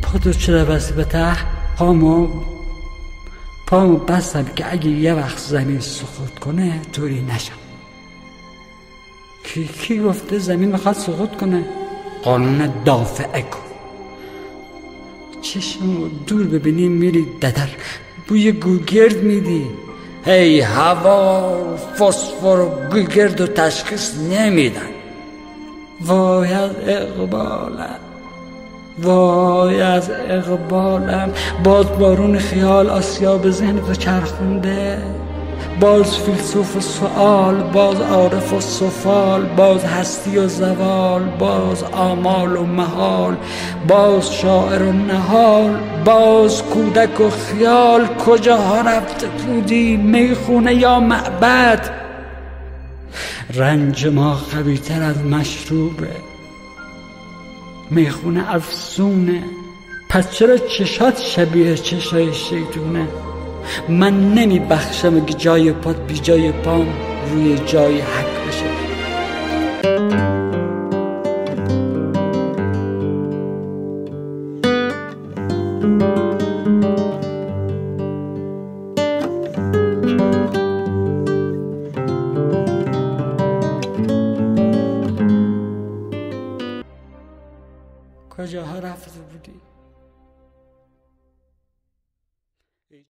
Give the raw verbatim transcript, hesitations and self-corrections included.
خودت چرا بستی به ته؟ پامو پامو بستم که اگه یه وقت زمین سقوط کنه طوری نشم. کی کی گفته زمین میخواد سقوط کنه؟ قانون دافعه کن. چشمو دور ببینی میری ددر بوی گوگرد میدی. هی هوا فسفر و گوگرد و تشخیص نمیدن. وای از اقبالم، وای از اقبالم. باز بارون خیال آسیاب ذهن تو چرخونده. باز فیلسوف و سؤال، باز عارف و سفال، باز هستی و زوال، باز آمال و محال، باز شاعر و نهال، باز کودک و خیال. کجاها رفته بودی؟ میخونه یا معبد؟ رنج ما قوی‌تر از مشروبه، میخونه افسونه. پس چرا چشات شبیه چشای شیطونه؟ من نمی بخشم اگه جای پات بی جای پام روی جای حق بشه. کجاها رفته بودی؟